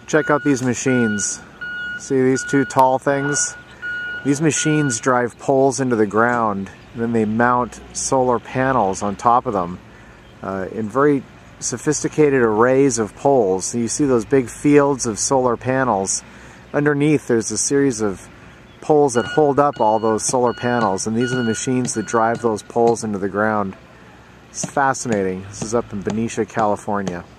Check out these machines. See these two tall things? These machines drive poles into the ground, and then they mount solar panels on top of them in very sophisticated arrays of poles. So you see those big fields of solar panels. Underneath there's a series of poles that hold up all those solar panels, and these are the machines that drive those poles into the ground. It's fascinating. This is up in Benicia, California.